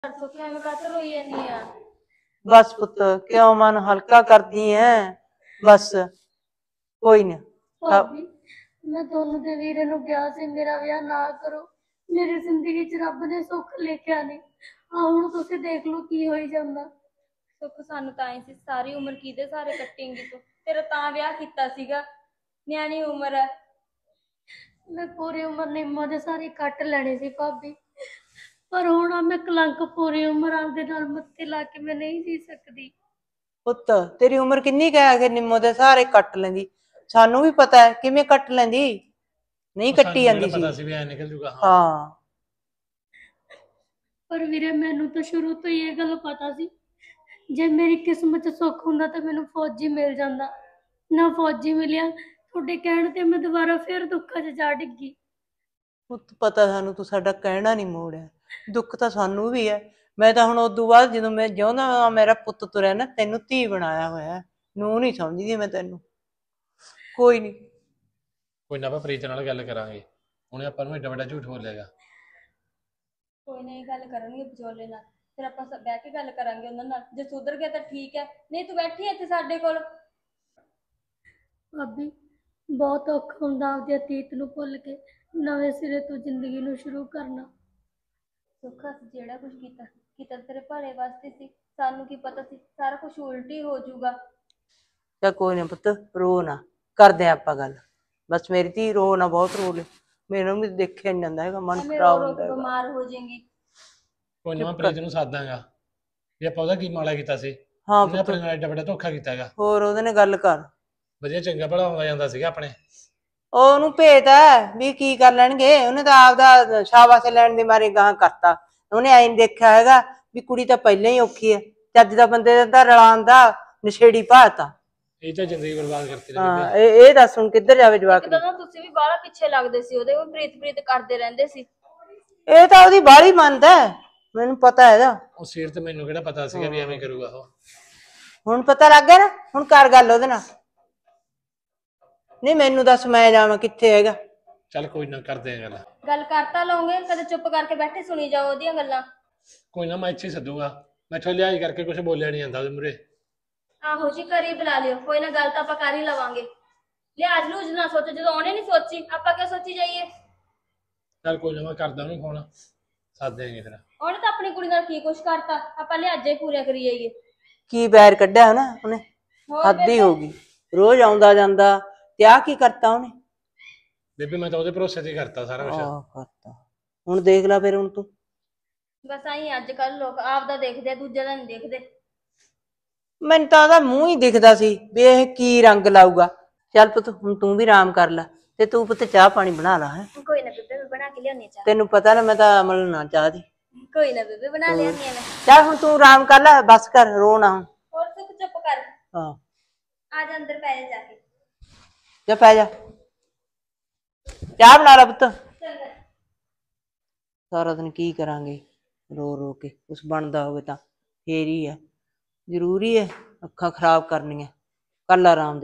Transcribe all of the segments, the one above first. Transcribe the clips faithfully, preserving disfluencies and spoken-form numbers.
बस पुत क्यों मन हल्का कर दी है बस कोई नहीं। भाभी मैं दोनों ਦੇ ਵੀਰੇ ਨੂੰ ਕਿਹਾ ਸੀ ਮੇਰਾ ਵਿਆਹ ਨਾ ਕਰੋ ਮੇਰੀ ਜ਼ਿੰਦਗੀ 'ਚ ਰੱਬ ਨੇ ਸੁੱਖ ਲਿਖਿਆ ਨਹੀਂ ਆ ਹੁਣ ਤੁਸੀਂ ਦੇਖ ਲਓ ਕੀ ਹੋਈ ਜਾਂਦਾ। ਸੁੱਖ ਸਾਨੂੰ ਤਾਂ ਹੀ ਸੀ ਸਾਰੀ ਉਮਰ ਕਿਹਦੇ ਸਾਰੇ ਕੱਟੇਂਗੀ ਤੂੰ ਤੇਰਾ ਤਾਂ ਵਿਆਹ ਕੀਤਾ ਸੀਗਾ ਨਿਆਣੀ ਉਮਰ ਹੈ। ਮੈਂ ਪੂਰੀ ਉਮਰ ਨਿੰਮੋ ਦੇ ਸਾਰੇ ਕੱਟ ਲੈਣੇ ਸੀ ਭਾਬੀ पर हुण मैं कलंक पूरी उम्र आपदे नाल मत्थे ला के मैं नहीं जी सकदी। पुत तेरी उम्र किन्नी क है कि निम्मो दे सारे कट लेंदी सानू भी पता है किवें कट लेंदी नहीं कट्टी जांदी सी पता सी भी ऐ निकल जूगा। हां पर वीरे मैनू तो शुरू तो ये गल पता सी जे मेरी किस्मत च सुख हुंदा तां मैनू फौजी मिल जांदा ना फौजी मिलिया तुहाडे कहण ते मैं दोबारा फिर दुखां च जा डिग्गी। पुत पता सानू तू साडा कहना नहीं मोड़िया दुख तो सानू भी है मैं तो हुण उदों बाद जदों मैं जिउंदा मेरा पुत तुरिया ना तैनू धी बनाया होया नूं नहीं समझदी मैं तैनू कोई नहीं कोई ना आपां प्रीत नाल गल करांगे हुणे आपां नूं एडा वड्डा झूठ बोलेगा कोई नहीं गल करनगे विचोले नाल फिर आपां बैठ के गल करांगे उन्हां नाल जे सुधर गया तां ठीक है नहीं तू बैठी इत्थे साडे कोल। भाभी बहुत औखा हुंदा आपदे अतीत नूं भुल के नवें सिरे तो जिंदगी नूं शुरू करना। सुख अस जेड़ा कुछ कीता कीता तेरे भले वास्ते सी सानू की पता सी सारा कुछ उल्टी हो जाऊगा। चल कोई नहीं पुत रो ना करदे आपां गल बस मेरी धी रो ना बहुत रो ले मैनू भी देखिया नहीं जांदा हैगा मन खराब हुंदा है बीमार हो जाएंगी। कोई ना प्रीत नूं साथ दांगा भी आपां ओहदा की माड़ा कीता सी हां पुत अपने नाल एडा वड्डा धोखा कीता हैगा होर ओहदे नाल गल कर वधिया चंगा भला आउंदा जांदा सीगा अपने ਉਹਨੂੰ ਭੇਜਦਾ ਵੀ ਕੀ ਕਰ ਲੈਣਗੇ ਉਹਨੇ ਤਾਂ ਆਪਦਾ ਸ਼ਾਬਾਸ਼ ਲੈਣ ਦੇ ਮਾਰੇ ਗਾਂ ਕਰਤਾ ਉਹਨੇ ਐਂ ਦੇਖਿਆ ਹੈਗਾ ਵੀ ਕੁੜੀ ਤਾਂ ਪਹਿਲਾਂ ਹੀ ਔਖੀ ਹੈ ਚੱਜ ਦਾ ਬੰਦੇ ਦਾ ਰਲਾਉਣ ਦਾ ਨਸ਼ੇੜੀ ਭਾਤਾ ਇਹ ਤਾਂ ਜ਼ਿੰਦਗੀ ਬਰਬਾਦ ਕਰਤੀ ਰਹੀ। ਹਾਂ ਇਹ ਇਹ ਦੱਸ ਹੁਣ ਕਿੱਧਰ ਜਾਵੇ ਜਵਾਕ ਇੱਕ ਤਾਂ ਤੁਸੀਂ ਵੀ ਬਾਹਲਾ ਪਿੱਛੇ ਲੱਗਦੇ ਸੀ ਉਹਦੇ ਉਹ ਪ੍ਰੀਤ ਪ੍ਰੀਤ ਕਰਦੇ ਰਹਿੰਦੇ ਸੀ ਇਹ ਤਾਂ ਉਹਦੀ ਬਾਹਲੀ ਮੰਨਦਾ ਮੈਨੂੰ ਪਤਾ ਹੈਗਾ ਉਹ ਸਿਰ ਤੇ ਮੈਨੂੰ ਕਿਹੜਾ ਪਤਾ ਸੀਗਾ ਵੀ ਐਵੇਂ ਕਰੂਗਾ ਉਹ ਹੁਣ ਪਤਾ ਲੱਗ ਗਿਆ ਨਾ ਹੁਣ ਕਰ ਗੱਲ ਉਹਦੇ ਨਾਲ नहीं मैनू दस मैं जावां कित्थे हैगा चल कोई ना करदे गल गल करता लओगे कदे चुप करके बैठे सुनी जाओ ओदियां गल्लां कोई ना मैं इत्थे सद्दूगा मैथों लिहाज करके कुछ बोलिया नहीं जांदा ओदे मूहरे आहो जी करी बुला लियो कोई ना गल तां आपां कर ही लवांगे लिहाज लूज ना सोचो जदों ओने नहीं सोची आपां क्या सोची जाइए। चल कोई ना मैं करदा ओनू फोन सद देंगे फिर ओने तां अपनी कुड़ी नाल की कुछ करता आपां लिहाजे पूरे करी जाइए की बैर कड्ढिया है ना उन्हें हद ही होगी रोज आउंदा जांदा क्या की करता उन्हें बेबे मैं तो ओदे भरोसे ते करता सारा कुछ करता हुण देख ला फिर हुण तू बस आई अजकल लोग आपदा देखदे दूजे दा नहीं देखदे मैनूं तां ओहदा मूंह ही दिखदा सी भी इह की रंग लाऊगा। चल पुत हुण तू भी आराम कर ला ते तू पुत चाह पानी बना ला है कोई ना बेबे मैं बना के लियानी चाह तेनू पता ना मैं तां अमल ना चाह दी कोई ना बेबे बना लियानी है मैं चल हुण तू आराम कर ला बस कर रो ना हुण और सुख चुप कर हां आ जा अंदर पै जा जाके जा पै जा चाह बना ला पुत सारा दिन की करांगे रो रो के कुछ बनदा होवे तां फेर ही है जरूरी है अखां खराब करनियां कर ला आराम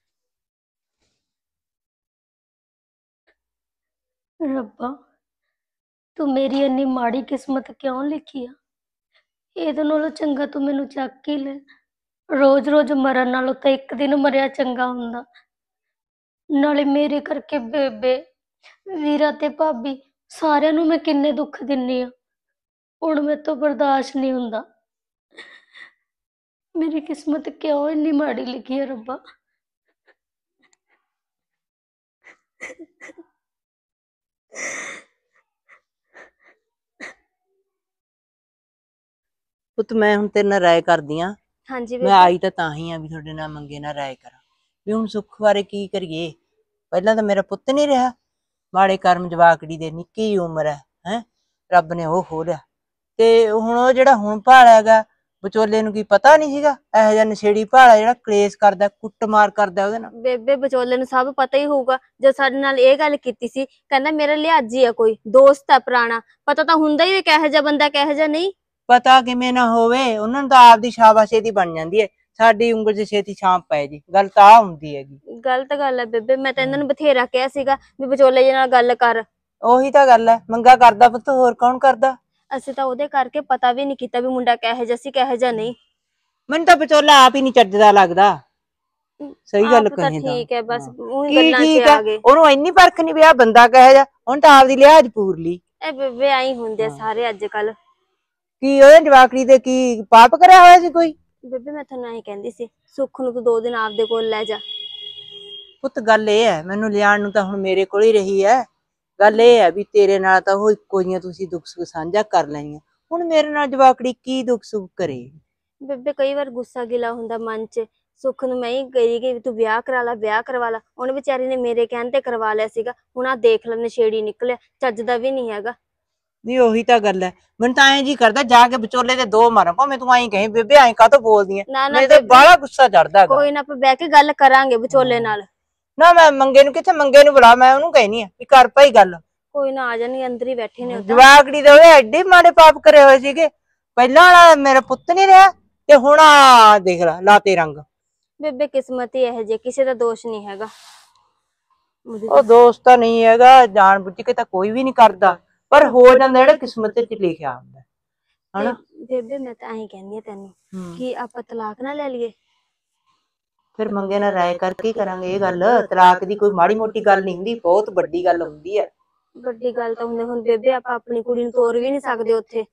जाके। रब्बा तू मेरी इन्नी माड़ी किस्मत क्यों लिखी आ इहदे नालों चंगा तू मैनू चक ही ले रोज रोज मरन नालों तां एक दिन मरिया चंगा हुंदा नाले मेरे करके बेबे वीरा ते भाभी सारियां नूं मैं किन्ने दुख दिन्नी आ हुण मेरे तो बर्दाश्त नहीं हुंदा मेरी किस्मत क्यों इन्नी माड़ी लिखी है रब्बा। पुत मैं हुण तेरे नाल राय करदी आं हां जी मैं आई तां तां ही आ भी तुहाडे नाल मंगे नाल राय करा भी हुण सुख बारे की करिए पहलां तां मेरा पुत्त नहीं रहा माड़े कर्म जवाकड़ी दे निक्की उम्र है हैं रब ने ओह खोलिया ते हुण ओह जिहड़ा हुण भालिया गा ਵਿਚੋਲੇ ਨੂੰ ਕੀ ਪਤਾ ਨਹੀਂ ਸੀਗਾ ਇਹੋ ਜਿਹਾ ਨਸ਼ੇੜੀ ਭਾਲਾ ਜਿਹੜਾ ਕਲੇਸ਼ ਕਰਦਾ ਕੁੱਟਮਾਰ ਕਰਦਾ ਉਹਦੇ ਨਾਲ ਬੇਬੇ ਵਿਚੋਲੇ ਨੂੰ ਸਭ ਪਤਾ ਹੀ ਹੋਊਗਾ ਜਦ ਸਾਡੇ ਨਾਲ ਇਹ ਗੱਲ ਕੀਤੀ ਸੀ ਕਹਿੰਦਾ ਮੇਰਾ ਲਿਹਾਜੀ ਆ ਕੋਈ ਦੋਸਤ ਆ ਪੁਰਾਣਾ ਪਤਾ ਤਾਂ ਹੁੰਦਾ ਹੀ ਕਿਹੋ ਜਿਹਾ ਬੰਦਾ ਕਿਹੋ ਜਿਹਾ ਨਹੀਂ ਪਤਾ ਕਿਵੇਂ ਨਾ ਹੋਵੇ ਉਹਨਾਂ ਨੂੰ ਤਾਂ ਆਪਦੀ ਸ਼ਾਬਾਸ਼ੇ ਦੀ ਬਣ ਜਾਂਦੀ ਹੈ ਸਾਡੀ ਉਂਗਲ 'ਚ ਛੇਤੀ ਛਾਂਪ ਪੈ ਜੀ ਗੱਲ ਤਾਂ ਆ ਹੁੰਦੀ ਹੈਗੀ ਗਲਤ ਗੱਲ ਹੈ ਬੇਬੇ ਮੈਂ ਤਾਂ ਇਹਨਾਂ ਨੂੰ ਬਥੇਰਾ ਕਿਹਾ ਸੀਗਾ ਵੀ ਵਿਚੋਲੇ ਜੀ ਨਾਲ ਗੱਲ ਕਰ ਉਹੀ ਤਾਂ ਗੱਲ ਹੈ ਮੰਗਾ ਕਰਦਾ ਪੁੱਤ ਹੋਰ ਕੌਣ ਕਰਦਾ ਅਸੀਂ ਤਾਂ ਉਹਦੇ ਕਰਕੇ ਪਤਾ ਵੀ ਨਹੀਂ ਕੀਤਾ ਵੀ ਮੁੰਡਾ ਕਿਹੋ ਜਿਹਾ ਸੀ ਕਿਹੋ ਜਿਹਾ ਨਹੀਂ। ਮੈਨੂੰ ਤਾਂ ਵਿਚੋਲਾ ਆਪ ਹੀ ਨਹੀਂ ਚੱਜਦਾ ਲੱਗਦਾ। ਸਹੀ ਗੱਲ ਆਪ ਤਾਂ ਕਹੀ ਤਾਂ ਠੀਕ ਹੈ, ਬਸ ਹਾਂ। ਉਹੀ ਕੀ ਗੱਲਾਂ 'ਚ ਠੀਕ ਆ ਹੈ, ਗਏ। ਉਹਨੂੰ ਇੰਨੀ ਪਰਖ ਨਹੀਂ ਵੀ ਆਹ ਬੰਦਾ ਕਹੇ ਜਾ, ਹੁਣ ਤਾਂ ਆਪਦੀ ਲਿਹਾਜ਼ ਪੂਰ ਲਈ। ਇਹ ਬੇਬੇ ਆਈ ਹੁੰਦੇ ਆ ਹਾਂ। ਸਾਰੇ ਅੱਜ ਕੱਲ। ਕੀ ਉਹਦੇ ਜਵਾਕੜੀ ਦੇ ਕੀ ਪਾਪ ਕਰਿਆ ਹੋਇਆ ਸੀ ਕੋਈ? ਬੇਬੇ ਮੈਂ ਤੁਹਾਨੂੰ ਐਂ ਕਹਿੰਦੀ ਸੀ, ਸੁੱਖ ਨੂੰ ਤੂੰ ਦੋ ਦਿਨ ਆਪਦੇ ਕੋਲ ਲੈ ਜਾ। ਪੁੱਤ ਗੱਲ ਇਹ ਹੈ, ਮੈਨੂੰ ਲਿਆਉਣ ਨੂੰ ਤਾਂ ਹੁਣ ਮੇਰੇ ਕੋਲ ਹੀ ਰਹੀ ਹੈ। ਗੱਲ ਇਹ ਹੈ ਵੀ ਤੇਰੇ ਨਾਲ ਤਾਂ ਉਹ ਇੱਕੋ ਜਿਹੀਆਂ, ਤੁਸੀਂ ਦੁੱਖ ਸੁੱਖ ਸਾਂਝਾ ਕਰ ਲੈਣੀਆਂ। ਹੁਣ ਮੇਰੇ ਨਾਲ ਜਵਾਕੜੀ ਕੀ ਦੁੱਖ ਸੁੱਖ ਕਰੇ? ਬੇਬੇ ਕਈ ਵਾਰ ਗੁੱਸਾ ਗਿਲਾ ਹੁੰਦਾ ਮਨ 'ਚ। ਸੁੱਖ ਨੂੰ ਮੈਂ ਹੀ ਕਹੀ ਗਈ ਵੀ ਤੂੰ ਵਿਆਹ ਕਰਾ ਲਾ, ਵਿਆਹ ਕਰਵਾ ਲਾ। ਉਹਨੇ ਵਿਚਾਰੀ ਨੇ ਮੇਰੇ ਕਹਿਣ ਤੇ ਕਰਵਾ ਲਿਆ ਸੀਗਾ। ਹੁਣ ਆ ਦੇਖ ਲੈ ਨਸ਼ੇੜੀ ਨਿਕਲਿਆ, ਚੱਜ ਦਾ ਵੀ ਨਹੀਂ ਹੈਗਾ। ਨਹੀਂ ਉਹੀ ਤਾਂ ਗੱਲ ਹੈ, ਮੈਨੂੰ ਤਾਂ ਐਂ ਜੀ ਕਰਦਾ ਜਾ ਕੇ ਵਿਚੋਲੇ ਦੇ ਦੋ ਮਾਰਾਂ, ਭਾਵੇਂ ਤੂੰ ਐਂ ਕਹੀਂ ਬੇਬੇ ਐਂ ਕਾਹਤੋਂ ਬੋਲਦੀ ਐ। ਨਾ ਨਾ ਮੇਰੇ ਤੇ ਬੇਬੇ, ਬਾਹਲਾ ਗੁੱਸਾ ਚੜਦਾ। ਕੋਈ ਨਾ ਆਪਾਂ ਬਹਿ ਕੇ ਗੱਲ ਕਰਾਂਗੇ ਵਿਚੋਲੇ ਨਾਲ। ਨਾ ਮੈਂ ਮੰਗੇ ਨੂੰ ਕਿੱਥੇ, ਮੰਗੇ ਨੂੰ ਬੁਲਾ, ਮੈਂ ਉਹਨੂੰ ਕਹਿਨੀ ਆ ਵੀ ਕਰ ਭਾਈ ਗੱਲ। ਕੋਈ ਨਾ ਆ ਜਾਣੀ, ਅੰਦਰ ਹੀ ਬੈਠੇ ਨੇ ਉਹ ਤਾਂ। ਜਵਾਕੜੀ ਦੇ ਉਹਦੇ ਐਡੇ ਮਾੜੇ ਪਾਪ ਕਰੇ ਹੋਏ ਸੀਗੇ। ਪਹਿਲਾਂ ਵਾਲਾ ਮੇਰਾ ਪੁੱਤ ਨਹੀਂ ਰਿਹਾ ਤੇ ਹੁਣ ਆ ਦੇਖ ਲੈ ਲਾਤੇ ਰੰਗ। ਬੇਬੇ ਕਿਸਮਤ ਹੀ ਇਹੋ ਜਿਹੀ, ਕਿਸੇ ਦਾ ਦੋਸ਼ ਨਹੀਂ ਹੈਗਾ। ਉਹ ਦੋਸਤ ਤਾਂ ਨਹੀਂ ਹੈਗਾ, ਜਾਣ ਬੁੱਝ ਕੇ ਤਾਂ ਕੋਈ ਵੀ ਨਹੀਂ ਕਰਦਾ, ਪਰ ਹੋ ਜਾਂਦਾ ਜਿਹੜਾ ਕਿਸਮਤ 'ਚ ਲਿਖਿਆ ਹੁੰਦਾ ਹਨਾ। ਬੇਬੇ ਮੈਂ ਤਾਂ ਐਂ ਕਹਿੰਦੀ ਆ ਤੈਨੂੰ ਹੂੰ। ਕਿ ਆਪਾਂ ਤਲਾਕ ਨਾ ਲੈ ਲਈਏ। ਫਿਰ ਮੰਗੇ ਨਾਲ ਰਾਏ ਕਰਕੇ ਹੀ ਕਰਾਂਗੇ ਇਹ ਗੱਲ। ਤਲਾਕ ਦੀ ਕੋਈ ਮਾੜੀ ਮੋਟੀ ਗੱਲ ਨਹੀਂ ਹੁੰਦੀ, ਬਹੁਤ ਵੱਡੀ ਗੱਲ ਹੁੰਦੀ ਹੈ। ਵੱਡੀ ਗੱਲ ਤਾਂ ਹੁੰਦੇ ਹੁਣ ਬੇਬੇ ਆਪਾਂ ਆਪਣੀ ਕੁੜੀ ਨੂੰ ਤੋਰ ਵੀ ਨਹੀਂ ਸਕਦੇ ਉੱਥੇ।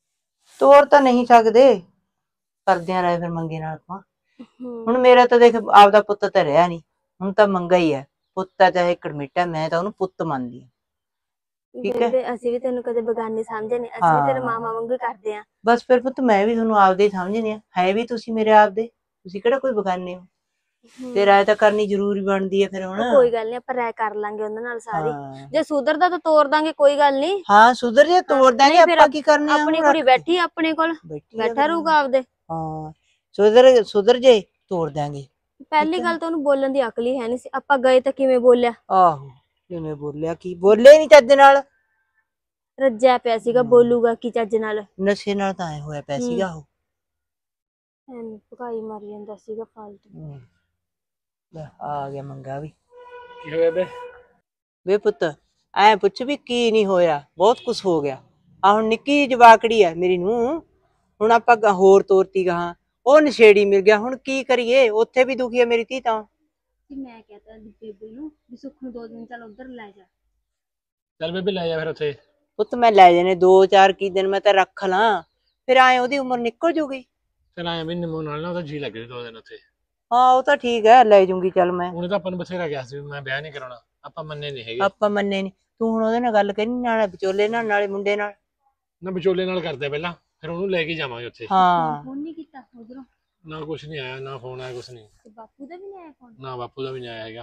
ਤੋਰ ਤਾਂ ਨਹੀਂ ਸਕਦੇ, ਕਰਦਿਆਂ ਰਹੇ ਫਿਰ ਮੰਗੇ ਨਾਲ ਆਪਾਂ। ਹੂੰ। ਹੁਣ ਮੇਰਾ ਤਾਂ ਦੇਖ ਆਪਦਾ ਪੁੱਤ ਤਾਂ ਰਿਹਾ ਨਹੀਂ, ਹੁਣ ਤਾਂ ਮੰਗਾ ਹੀ ਹੈ। ਪੁੱਤ ਹੈ ਚਾਹੇ ਕੜਮਿੱਟਾ, ਮੈਂ ਤਾਂ ਉਹਨੂੰ ਪੁੱਤ ਮੰਨਦੀ ਹਾਂ। ਠੀਕ ਹੈ। ਬੇਬੇ ਅਸੀਂ ਵੀ ਤੈਨੂੰ ਕਦੇ ਬਗਾਨੇ ਸਮਝੇ ਨਹੀਂ, ਅਸੀਂ ਵੀ ਤੇਰੇ ਮਾਮਾ ਵਾਂਗੂ ਕਰਦੇ ਆ। ਬਸ ਫਿਰ ਪੁੱਤ ਮੈਂ ਵੀ ਤੁਹਾਨੂੰ ਆਪਦੇ ਹੀ ਸਮਝਦੀ ਹਾਂ, ਹੈ ਵੀ ਤੁਸੀਂ ਮੇਰੇ ਆਪਦੇ, ਤੁਸੀਂ ਕਿਹੜਾ ਕੋਈ ਬਗਾਨੇ ਹੋ। ਤੇ ਰਾਏ ਤਾਂ ਕਰਨੀ ਜ਼ਰੂਰੀ ਬਣਦੀ ਹੈ ਫਿਰ ਹੁਣ। ਕੋਈ ਗੱਲ ਨਹੀਂ, ਆਪਾਂ ਰਾਏ ਕਰ ਲਾਂਗੇ ਉਹਨਾਂ ਨਾਲ ਸਾਰੀ। ਹਾਂ ਜੇ ਸੁਧਰਦਾ ਤਾਂ ਤੋਰ ਦਾਂਗੇ, ਕੋਈ ਗੱਲ ਨਹੀਂ। ਹਾਂ ਸੁਧਰ ਜੇ ਤੋੜ ਦਾਂਗੇ, ਨਹੀਂ ਫਿਰ ਆਪਾਂ ਕੀ ਕਰਨੀ ਆ। ਆਪਣੀ ਕੁੜੀ ਬੈਠੀ ਆ ਆਪਣੇ ਕੋਲ, ਬੈਠੀ ਆ ਬੈਠਾ ਫਿਰ। ਰਹੂਗਾ ਆਪਦੇ। ਹਾਂ ਸੁਧਰ ਸੁਧਰ ਜੇ ਤੋੜ ਦਾਂਗੇ। ਪਹਿਲੀ ਗੱਲ ਤਾਂ ਉਹਨੂੰ ਬੋਲਣ ਦੀ ਅਕਲ ਹੀ ਹੈ ਨਹੀਂ ਸੀ। ਆਪਾਂ ਗਏ ਤਾਂ ਕਿਵੇਂ ਬੋਲਿਆ, ਆਹੋ ਕਿਵੇਂ ਬੋਲਿਆ, ਕੀ ਬੋਲੇ ਨਹੀਂ ਚੱਜ ਨਾਲ। ਰੱਜਿਆ ਪਿਆ ਸੀਗਾ, ਬੋਲੂਗਾ ਕੀ ਚੱਜ ਨਾਲ। ਨਸ਼ੇ ਨਾਲ ਤਾਂ ਐ ਹੋਇਆ ਪਿਆ ਸੀਗਾ ਉਹ। ਐਵੇਂ ਭਕਾਈ ਮਾਰੀ ਜਾਂਦਾ ਸੀਗਾ ਫਾਲਤੂ। ਹਮ, ਲੈ ਆ ਗਿਆ ਮੰਗਾ ਵੀ। ਕੀ ਹੋਇਆ ਬੇ? ਵੇ ਪੁੱਤ ਐ ਪੁੱਛ ਵੀ ਕੀ ਨਹੀਂ ਹੋਇਆ, ਬਹੁਤ ਕੁਛ ਹੋ ਗਿਆ। ਆ ਹੁਣ ਨਿੱਕੀ ਜਵਾਕੜੀ ਐ ਮੇਰੀ ਨੂੰ, ਹੁਣ ਆਪਾਂ ਗ- ਹੋਰ ਤੋਰਤੀ ਗਾਹਾਂ, ਉਹ ਨਸ਼ੇੜੀ ਮਿਲ ਗਿਆ। ਹੁਣ ਕੀ ਕਰੀਏ, ਉੱਥੇ ਵੀ ਦੁਖੀ ਹੈ ਮੇਰੀ ਧੀ ਤਾਂ। ਮੈਂ ਕਹਤਾ ਬੇਬੇ ਨੂੰ ਵੀ ਸੁੱਖ ਨੂੰ ਦੋ ਦਿਨ ਚੱਲ ਉਧਰ ਲੈ ਜਾ। ਚੱਲ ਬੇਬੇ ਲੈ ਜਾ ਫਿਰ ਉੱਥੇ। ਪੁੱਤ ਮੈਂ ਲੈ ਜਾਣੇ ਦੋ ਚਾਰ ਕੀ ਦਿਨ, ਮੈਂ ਤਾਂ ਰੱਖ ਲਾਂ, ਫਿਰ ਐ ਉਹਦੀ ਉਮਰ ਨਿਕਲ ਜੂਗੀ। ਚੱਲ ਆਇਆ ਵੀ ਨਿੰਮੋ ਨਾਲ ਨਾ ਉਹਦਾ ਜੀ ਲੱਗੇ ਦੋ ਦਿਨ ਉੱਥੇ। ਹਾਂ ਉਹ ਤਾਂ ਠੀਕ ਹੈ, ਲੈ ਜੂੰਗੀ ਚੱਲ ਮੈਂ। ਉਹਨੇ ਤਾਂ ਆਪਾਂ ਨੂੰ ਬਥੇਰਾ ਕਿਹਾ ਸੀ ਵੀ ਮੈਂ ਵਿਆਹ ਨਹੀਂ ਕਰਾਉਣਾ, ਆਪਾਂ ਮੰਨੇ ਨਹੀਂ ਹੈਗੇ। ਆਪਾਂ ਮੰਨੇ ਨੀ, ਤੂੰ ਹੁਣ ਉਹਦੇ ਨਾਲ ਗੱਲ ਕਰੀ, ਨਾਲੇ ਵਿਚੋਲੇ ਨਾਲ ਨਾਲੇ ਮੁੰਡੇ ਨਾਲ। ਨਾ ਵਿਚੋਲੇ ਨਾਲ ਕਰਦੇ ਪਹਿਲਾਂ, ਫਿਰ ਉਹਨੂੰ ਲੈ ਕੇ ਜਾਵਾਂਗੇ ਉੱਥੇ। ਹਾਂ ਫੋਨ ਨਹੀਂ ਕੀਤਾ ਉਧਰੋਂ? ਨਾ ਕੁਛ ਨਹੀਂ ਆਇਆ, ਨਾ ਫੋਨ ਆਇਆ, ਕੁਛ ਨਹੀਂ। ਤੇ ਬਾਪੂ ਦਾ ਵੀ ਨਹੀਂ ਆਇਆ ਫੋਨ? ਨਾ ਬਾਪੂ ਦਾ ਵੀ ਨਹੀਂ ਆਇਆ ਹੈਗਾ,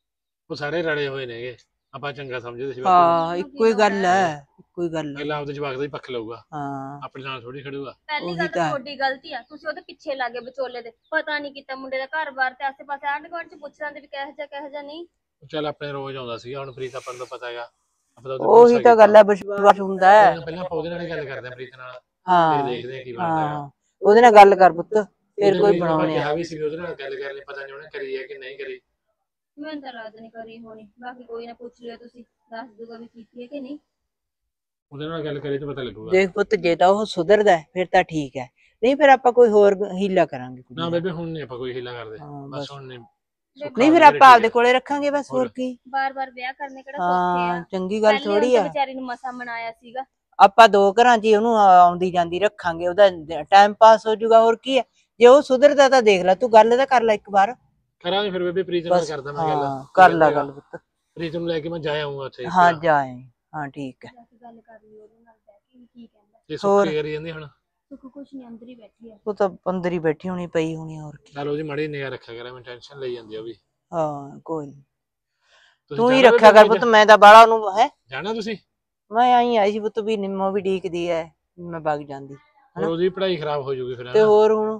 ਉਹ ਸਾਰੇ ਰਲੇ ਹੋਏ ਨੇਗੇ। ਆਪਾਂ ਚੰਗਾ ਸਮਝਦੇ ਸੀ ਬਾਪੂ ਹਾਂ ਇੱਕੋ ਹੀ ਗੱਲ ਹੈ, ਇੱਕੋ ਹੀ ਗੱਲ ਨੂੰ। ਹੈ। ਅਗਲਾ ਆਪਦੇ ਜਵਾਕ ਦਾ ਹੀ ਪੱਖ ਲਊਗਾ, ਹਾਂ ਆਪਣੇ ਨਾਲ ਥੋੜੀ ਖੜੂਗਾ। ਪਹਿਲੀ ਉਹੀ ਗੱਲ ਤਾਂ ਤਾਂ ਹੈ। ਤੁਹਾਡੀ ਗਲਤੀ ਆ, ਤੁਸੀਂ ਉਹਦੇ ਪਿੱਛੇ ਲੱਗੇ ਵਿਚੋਲੇ ਦੇ। ਪਤਾ ਨਹੀਂ ਕੀਤਾ ਮੁੰਡੇ ਦਾ ਘਰ-ਬਾਰ ਤੇ ਆਸੇ-ਪਾਸੇ ਆਂਢ-ਗੁਆਂਢ ਚ ਪੁੱਛ ਲੈਂਦੇ ਵੀ ਕਿਹੋ ਜਿਹਾ ਕਿਹੋ ਜਿਹਾ ਨਹੀਂ। ਚੱਲ ਆਪਣੇ ਰੋਜ਼ ਆਉਂਦਾ ਸੀਗਾ, ਹੁਣ ਪ੍ਰੀਤ ਆਪਾਂ ਨੂੰ ਤਾਂ ਪਤਾ ਹੈਗਾ। ਆਪਾਂ ਤਾਂ ਉਹਦੇ ਉਹੀ ਭਰੋਸਾ ਤਾਂ ਗੱਲ ਕੀਤਾ। ਹੈ, ਵਿਸ਼ਵਾਸ ਹੁੰਦਾ ਹੈ। ਪਹਿਲਾਂ ਆਪਾਂ ਉਹਦੇ ਨਾਲ ਹੀ ਗੱਲ ਕਰਦੇ ਹਾਂ ਪ੍ਰੀਤ ਨਾਲ, ਹਾਂ ਫਿਰ ਦੇਖਦੇ ਹਾਂ ਕੀ ਬਣਦਾ ਹੈਗਾ। ਹਾਂ ਉਹਦੇ ਨਾਲ ਗੱਲ ਕਰ ਪੁੱਤ, ਫਿਰ ਉਹਦੇ ਕੋਈ ਲਈ ਆਪਾਂ ਬਣਾਉਣੇ ਕਿਹਾ ਆ। ਵੀ ਸੀ ਵੀ ਉਹਦੇ ਨਾਲ ਗੱਲ ਕਰ ਲਈ, ਪਤਾ ਨਹੀਂ ਉਹਨੇ ਕਰੀ ਹੈ ਕਿ ਨਹੀਂ ਕਰੀ। ਮੈਨੂੰ ਤਾਂ ਲੱਗਦਾ ਨਹੀਂ ਕਰੀ ਹੋਣੀ, ਬਾਕੀ ਕੋਈ ਨਾ ਪੁੱਛ ਲਿਓ, ਤੁਸੀਂ ਦੱਸ ਦੂਗਾ ਵੀ ਕੀਤੀ ਹੈ ਕਿ ਨਹੀਂ। ਉਹਦੇ ਨਾਲ ਗੱਲ ਕਰੀ ਤਾਂ ਪਤਾ ਲੱਗੂਗਾ। ਦੇਖ ਪੁੱਤ ਜੇ ਤਾਂ ਉਹ ਸੁਧਰਦਾ ਹੈ, ਫਿਰ ਤਾਂ ਠੀਕ ਹੈ, ਨਹੀਂ ਫਿਰ ਆਪਾਂ ਕੋਈ ਹੋਰ ਹੀਲਾ ਕਰਾਂਗੇ ਕੁੜੀ ਨਾ ਦਾ। ਬੇਬੇ ਹੁਣ ਨਹੀਂ ਆਪਾਂ ਕੋਈ ਹੀਲਾ ਕਰਦੇ, ਹਾਂ, ਬਸ ਬਸ। ਹੁਣ ਨਹੀਂ। ਨਹੀਂ ਫਿਰ ਆਪਾਂ ਆਪਦੇ ਕੋਲੇ ਰੱਖਾਂਗੇ ਬਸ, ਹੋਰ ਕੀ। ਬਾਰ-ਬਾਰ ਵਿਆਹ ਕਰਨੇ ਕਿਹੜਾ ਸੌਖੇ ਹਾਂ ਆ। ਚੰਗੀ ਗੱਲ ਪਹਿਲੇ ਥੋੜੀ ਉਹਨੇ ਆ। ਵਿਚਾਰੀ ਨੂੰ ਮਸਾ ਮਨਾਇਆ ਸੀਗਾ। ਆਪਾਂ ਦੋ ਘਰਾਂ 'ਚ ਹੀ ਉਹਨੂੰ ਆਉਂਦੀ ਜਾਂਦੀ ਰੱਖਾਂਗੇ, ਉਹਦਾ ਟਾਈਮ ਪਾਸ ਹੋ ਜਾਊਗਾ, ਹੋਰ ਕੀ ਹੈ। ਜੇ ਉਹ ਸੁਧਰਦਾ ਤਾਂ ਦੇਖ ਲੈ, ਤੂੰ ਗੱਲ ਤਾਂ ਕਰ ਲੈ ਇੱਕ ਵਾਰ। ਕਰਾਂਗੇ ਫਿਰ ਬੇਬੇ, ਪ੍ਰੀਤ ਨਾਲ ਬਸ ਕਰਦਾ ਮੈਂ ਗੱਲ। ਹਾਂ ਕਰ ਲੈ ਗੱਲ ਪੁੱਤ। ਪ੍ਰੀਤ ਨੂੰ ਲੈ ਕੇ ਮੈਂ ਜਾ ਆਉਂਗਾ ਉੱਥੇ। ਹਾਂ ਜਾਏ, ਹਾਂ ਠੀਕ ਹੈ। ਜਾ ਕੇ ਗੱਲ ਕਰ ਲਈ ਉਹਦੇ ਨਾਲ ਬਹਿ ਕੇ ਵੀ ਕੀ ਕਹਿੰਦਾ। ਇਹ ਸੁੱਖ ਕੀ ਕਰੀ ਜਾਂਦੀ ਹੁਣ? ਸੁੱਖ ਕੁਛ ਨਹੀਂ, ਅੰਦਰ ਹੀ ਬੈਠੀ ਆ। ਉਹ ਤਾਂ ਅੰਦਰ ਹੀ ਬੈਠੀ ਹੋਣੀ, ਪਈ ਹੋਣੀ, ਹੋਰ ਕੀ। ਚੱਲ ਉਹਦੀ ਮਾੜੀ ਨਿਗਾਹ ਰੱਖਿਆ ਕਰਾਂ, ਮੈਂ ਟੈਨਸ਼ਨ ਲਈ ਜਾਂਦੀ ਆ ਉਹ ਵੀ। ਹਾਂ ਕੋਈ ਨੀ, ਤੁਸੀਂ ਤੂੰ ਹੀ ਜਾਣਾ ਰੱਖਿਆ ਬੇਬੇ ਕਰ ਪੁੱਤ, ਮੈਂ ਤਾਂ ਬਾਹਲਾ ਉਹਨੂੰ ਹੈ। ਜਾਣਾ ਤੁਸੀਂ? ਮੈਂ ਆਈ ਆਈ ਸੀ ਪੁੱਤ ਵੀ, ਨਿੰਮੋ ਵੀ ਡੀਕਦੀ ਐ, ਮੈਂ ਵਗ ਜਾਂਦੀ। ਹੋਰ ਉਹਦੀ ਪੜ੍ਹਾਈ ਖਰਾਬ ਹੋ ਜੂਗੀ ਫਿਰ। ਤੇ ਹੋਰ ਹੁਣ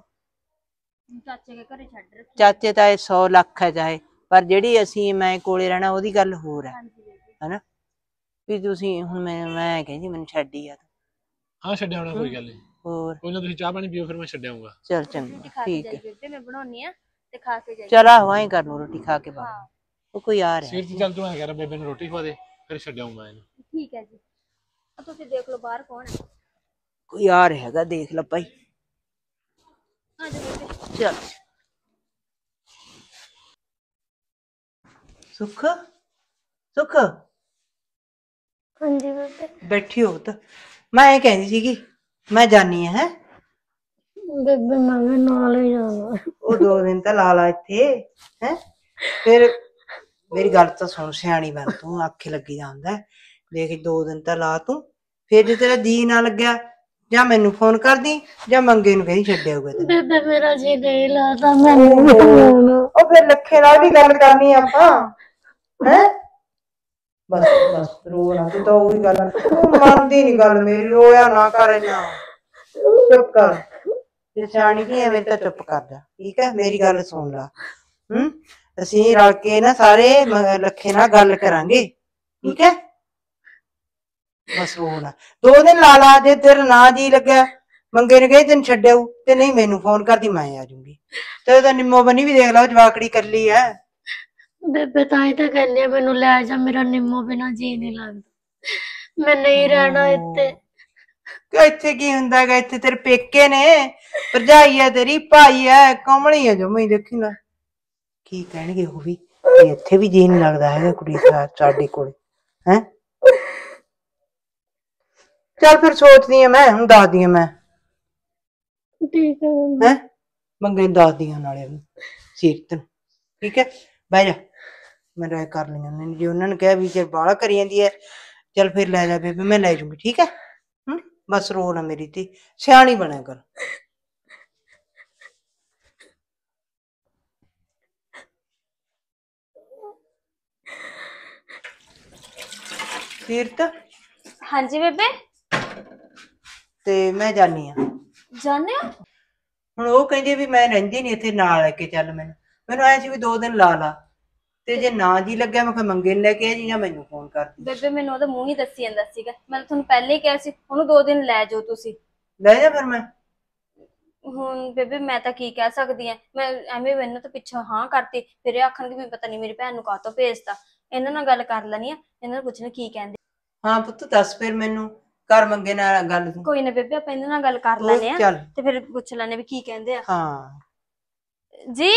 ਚਾਚੇ ਦੇ ਘਰੇ ਛੱਡ ਰੱਖੀ। ਚਾਚੇ ਤਾਂ ਇਹ ਸੌ ਲੱਖ ਹੈ ਚਾਹੇ, ਪਰ ਜਿਹੜੀ ਅਸੀਂ ਮੈਂ ਕੋਲੇ ਰਹਿਣਾ ਉਹਦੀ ਗੱਲ ਹੋਰ ਹੈ, ਹਨਾ ਵੀ ਤੁਸੀਂ ਹੁਣ ਮੈਂ ਮੈਂ ਕਹਿੰਦੀ ਮੈਨੂੰ ਛੱਡ ਹੀ ਆ। ਹਾਂ ਛੱਡਿਆ ਹੋਣਾ, ਕੋਈ ਗੱਲ ਨਹੀਂ। ਹੋਰ ਕੋਈ ਨਾ ਤੁਸੀਂ ਚਾਹ ਪਾਣੀ ਪੀਓ, ਫਿਰ ਮੈਂ ਛੱਡ ਆਊਂਗਾ। ਚੱਲ ਚੰਗਾ ਠੀਕ ਹੈ। ਬੇਬੇ ਮੈਂ ਬਣਾਉਣੀ ਆ ਤੇ ਖਾ ਕੇ ਜਾਈਏ। ਚਲ ਆਹੋ ਐਂ ਕਰ ਲਓ, ਰੋਟੀ ਖਾ ਕੇ ਬਾਹਰ ਉਹ ਕੋਈ ਆ ਰਿਹਾ। ਸਿਰ ਤੇ ਚੱਲ ਤੂੰ ਐਂ ਕਰ, ਬੇਬੇ ਨੂੰ ਰੋਟੀ ਖਵਾ ਦੇ, ਫਿਰ ਛੱਡ ਆਊਂਗਾ ਇਹਨੂੰ। ਠੀਕ ਹੈ ਜੀ। ਆ ਤੁਸੀਂ ਦੇਖ ਲਓ ਬਾਹਰ ਕੌਣ ਹੈ। ਕੋਈ ਆ ਰਿਹਾ ਹੈਗਾ, ਦੇਖ ਲੈ ਭਾਈ। ਆ ਜਾ ਬੇਬੇ। ਚੱਲ ਸੁੱਖ, ਸੁੱਖ ਹਾਂਜੀ ਬੇਬੇ। ਬੈਠੀ ਹੋ ਤਾਂ ਮੈਂ ਇਹ ਕਹਿੰਦੀ ਸੀਗੀ, ਮੈਂ ਜਾਨੀ ਆ ਹੈ। ਬੇਬੇ ਮੈਂ ਵੀ ਨਾਲ ਹੀ ਜਾਣਾ। ਉਹ ਦੋ ਦਿਨ ਤਾਂ ਲਾ ਲਾ ਇੱਥੇ ਹੈ, ਫਿਰ ਮੇਰੀ ਗੱਲ ਤਾਂ ਸੁਣ, ਸਿਆਣੀ ਬਣ ਤੂੰ, ਆਖੇ ਲੱਗੀ ਜਾਂਦਾ। ਦੇਖ ਦੋ ਦਿਨ ਤਾਂ ਲਾ ਤੂੰ, ਫਿਰ ਜੇ ਤੇਰਾ ਜੀ ਨਾ ਲੱਗਿਆ ਜਾਂ ਮੈਨੂੰ ਫੋਨ ਕਰਦੀ ਜਾਂ ਮੰਗੇ ਨੂੰ ਕਹੀ ਛੱਡਿਆ ਹੋਊਗਾ ਤੈਨੂੰ। ਬੇਬੇ ਮੇਰਾ ਜੀ ਨਹੀਂ ਲੱਗਦਾ, ਮੈਨੂੰ ਵੀ ਜਾਣਾ। ਉਹ ਫਿਰ ਲੱਖੇ ਨਾਲ ਵੀ ਗੱਲ ਕਰਨੀ ਆਪਾਂ ਹੈ। ਬਸ ਬਸ ਰੋ ਨਾ ਤੂੰ, ਤਾਂ ਉਹੀ ਗੱਲ ਤੂੰ ਮੰਨਦੀ ਨੀ ਗੱਲ ਮੇਰੀ, ਰੋਇਆ ਨਾ ਕਰ ਇੰਨਾ, ਚੁੱਪ ਕਰ। ਜੇ ਸਿਆਣੀ ਧੀ ਐਵੇਂ ਤਾਂ ਚੁੱਪ ਕਰ ਜਾ, ਠੀਕ ਹੈ। ਮੇਰੀ ਗੱਲ ਸੁਣ ਲਾ, ਹੂੰ ਅਸੀਂ ਰਲ ਕੇ ਨਾ ਸਾਰੇ ਲੱਖੇ ਨਾਲ ਗੱਲ ਕਰਾਂਗੇ, ਠੀਕ ਹੈ। ਬਸ ਰੋ ਨਾ, ਦੋ ਦਿਨ ਲਾ ਲਾ, ਜੇ ਤੇਰਾ ਨਾ ਜੀ ਲੱਗਿਆ ਮੰਗੇ ਨੇ ਕਹੀ ਤੈਨੂੰ ਛੱਡਿਆ ਤੇ ਨਹੀਂ ਮੈਨੂੰ ਫੋਨ ਕਰਦੀ, ਮੈਂ ਆ ਜਾਊਂਗੀ। ਤੇ ਉਹਦਾ ਨਿੰਮੋ ਬਣੀ ਵੀ ਦੇਖ ਲਾ, ਜਵਾਕੜੀ ਕੱਲੀ ਐ। ਬੇਬੇ ਤਾਂ ਹੀ ਤਾਂ ਕਹਿੰਦੀ ਆ ਮੈਨੂੰ ਲੈ ਜਾ, ਮੇਰਾ ਨਿੰਮੋ ਬਿਨਾ ਜੀ ਨਹੀਂ ਲੱਗਦਾ, ਮੈਂ ਨਹੀਂ ਰਹਿਣਾ ਇੱਥੇ। ਕਿ ਇੱਥੇ ਕੀ ਹੁੰਦਾ ਹੈਗਾ, ਇੱਥੇ ਤੇਰੇ ਪੇਕੇ ਨੇ, ਭਰਜਾਈ ਐ ਤੇਰੀ, ਭਾਈ ਐ, ਕਮਲੀ ਐ ਜਮੀ, ਦੇਖੀ ਨਾ ਕੀ ਕਹਿਣਗੇ ਉਹ ਵੀ, ਇੱਥੇ ਵੀ ਜੀ ਨੀ ਲੱਗਦਾ ਹੈਗਾ ਕੁੜੀ ਸਾਡੇ ਕੋਲ ਹੈ। ਚੱਲ ਫਿਰ ਸੋਚਦੀ ਆ ਮੈਂ, ਹੁਣ ਦੱਸਦੀ ਆ ਮੈਂ, ਠੀਕ ਹੈ ਹੈ ਮੰਗੇ ਨੂੰ ਦੱਸਦੀ ਆ ਨਾਲੇ ਸੀਰਤ ਨੂੰ, ਠੀਕ ਹੈ। ਬਹਿ ਜਾ, ਮੈਂ ਰਾਏ ਕਰ ਲਈ ਉਹਨਾਂ ਨੇ, ਜੇ ਉਹਨਾਂ ਨੇ ਕਿਹਾ ਵੀ ਜੇ ਬਾਹਲਾ ਕਰੀ ਜਾਂਦੀ ਹੈ ਚੱਲ ਫਿਰ ਲੈ ਜਾ ਬੇਬੇ, ਮੈਂ ਲੈ ਜੂੰਗੀ, ਠੀਕ ਹੈ। ਹੂੰ ਬਸ ਰੋ ਨਾ ਮੇਰੀ ਧੀ, ਸਿਆਣੀ ਬਣਿਆ ਕਰ। ਸੀਰਤ ਹਾਂਜੀ ਬੇਬੇ। ਤੇ ਮੈਂ ਜਾਨੀ ਆ, ਜਾਣੇ ਆ। ਹੁਣ ਉਹ ਕਹਿੰਦੀ ਵੀ ਮੈਂ ਰਹਿੰਦੀ ਨੀ ਇੱਥੇ, ਨਾਲ ਲੈ ਕੇ ਚੱਲ ਮੈਨੂੰ, ਮੈਨੂੰ ਐ ਸੀ ਵੀ ਦੋ ਦਿਨ ਲਾ ਲਾ, ਤੇ ਜੇ ਨਾ ਜੀ ਲੱਗਿਆ ਮੈਂ ਕਿਹਾ ਮੰਗੇ ਨੂੰ ਲੈ ਕੇ ਆ ਜੀ, ਜਾਂ ਮੈਨੂੰ ਫੋਨ ਕਰਦੀ। ਬੇਬੇ ਮੈਨੂੰ ਉਹਦਾ ਮੂੰਹ ਹੀ ਦੱਸੀ ਜਾਂਦਾ ਸੀਗਾ, ਮੈਂ ਤੁਹਾਨੂੰ ਪਹਿਲੇ ਹੀ ਕਿਹਾ ਸੀ ਉਹਨੂੰ ਦੋ ਦਿਨ ਲੈ ਜਾਓ ਤੁਸੀਂ। ਲੈ ਜਾ ਫਿਰ ਮੈਂ। ਹੁਣ ਬੇਬੇ ਮੈਂ ਤਾਂ ਕੀ ਕਹਿ ਸਕਦੀ ਆ, ਮੈਂ ਐਵੇਂ ਮੈਨੂੰ ਤਾਂ ਪਿੱਛੋਂ ਹਾਂ ਕਰਤੀ, ਫਿਰ ਇਹ ਆਖਣਗੇ ਵੀ ਪਤਾ ਨੀ ਮੇਰੀ ਭੈਣ ਨੂੰ ਕਾਹਤੋਂ ਭੇਜਤਾ। ਇਹਨਾਂ ਨਾਲ ਗੱਲ ਕਰ ਲੈਣੀ ਆ, ਇਹਨਾਂ ਨੂੰ ਪੁੱਛਣਾ ਕੀ ਕਹਿੰਦੇ। ਹਾਂ ਪੁੱਤ ਦੱਸ ਫਿਰ ਮੈਨੂੰ, ਕਰ ਮੰਗੇ ਨਾਲ ਗੱਲ ਤੂੰ। ਕੋਈ ਨਾ ਬੇਬੇ ਆਪਾਂ ਇਹਨਾਂ ਨਾਲ ਗੱਲ ਕਰ ਲੈਣੇ ਆ, ਚੱਲ ਤੇ ਫਿਰ ਪੁੱਛ ਲੈਣੇ ਵੀ ਕੀ ਕਹਿੰਦੇ ਆ। ਹਾਂ ਜੀ